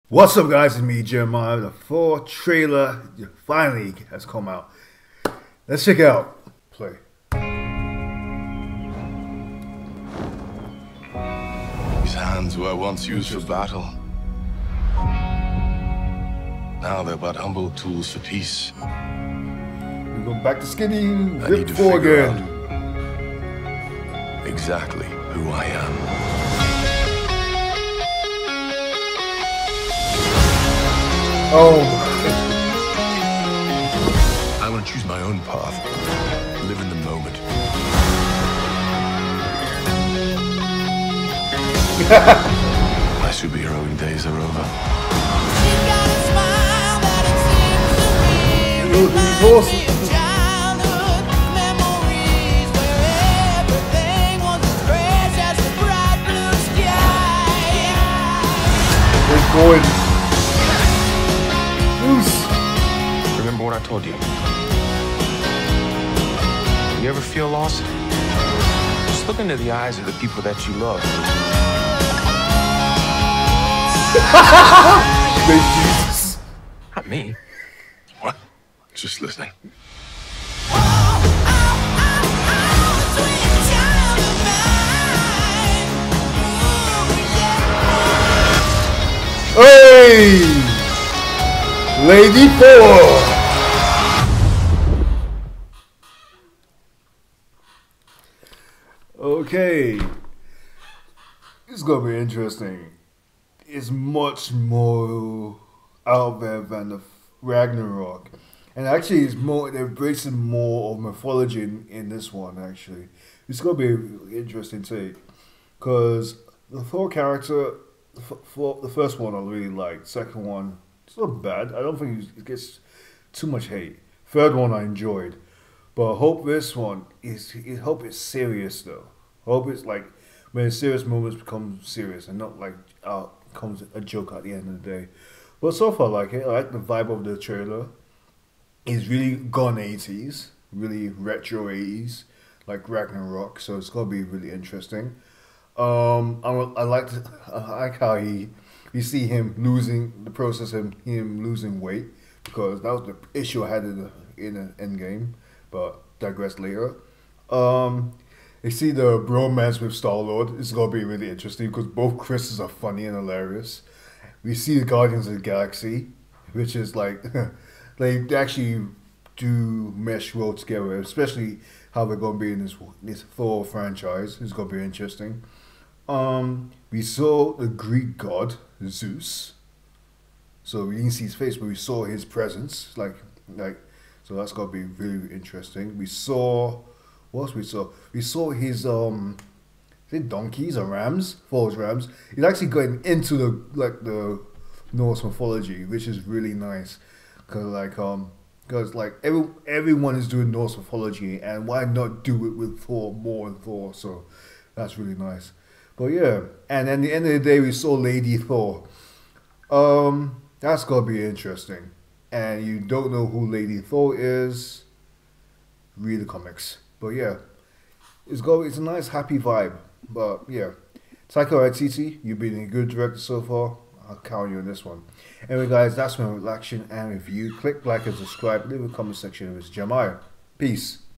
What's up, guys? It's me, Jeremiah. The Thor trailer finally has come out. Let's check it out. Play. These hands were once used for battle. Now they're but humble tools for peace. We go back to skinny I need Rip to Thor figure again. out exactly who I am. Oh, I want to choose my own path. Live in the moment. My superheroing days are over. these horses. They're going loose. Remember what I told you. You ever feel lost? Just look into the eyes of the people that you love. Jesus. Not me. What? Just listening. Hey! Lady Thor! Okay. It's gonna be interesting. It's much more out there than the Ragnarok. And actually, it's more, they're embracing more of mythology in this one, actually. It's gonna be an interesting take. Because the Thor character, the first one I really liked. Second one, it's not bad. I don't think it gets too much hate. Third one I enjoyed. But I hope this one I hope it's serious though. I hope it's like when serious moments become serious and not like becomes a joke at the end of the day. But so far I like it. I like the vibe of the trailer. It's really gone 80s, really retro 80s, like Ragnarok. So it's gonna be really interesting. I like how you see him losing the process of him losing weight because that was the issue I had in the end game, but digress later. You see the bromance with Star Lord. It's gonna be really interesting because both Chris's are funny and hilarious. We see the Guardians of the Galaxy, which is like they actually do mesh well together, especially how they're gonna be in this Thor franchise. It's gonna be interesting. We saw the Greek god Zeus, so we didn't see his face, but we saw his presence. So that's gonna be really interesting. We saw what else we saw? We saw his is it donkeys or rams? Thor's rams. He's actually going into the Norse mythology, which is really nice, because everyone is doing Norse mythology, and why not do it with Thor more and Thor? So that's really nice. But yeah, and at the end of the day, we saw Lady Thor. That's gonna be interesting. And you don't know who Lady Thor is, read the comics. But yeah, it's a nice happy vibe. But yeah, Taika Waititi, you've been a good director so far. I'll count you on this one. Anyway, guys, that's my reaction and review. Click like and subscribe. Leave a comment section. It's Jeremiah. Peace.